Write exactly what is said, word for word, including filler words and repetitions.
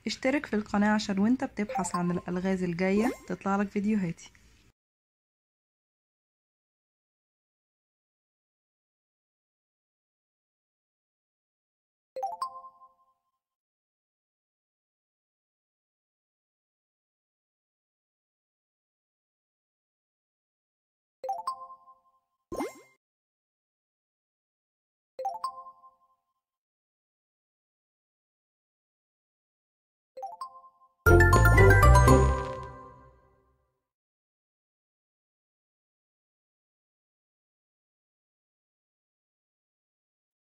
اشترك في القناة عشان وانت بتبحث عن الألغاز الجاية تطلع لك فيديوهاتي.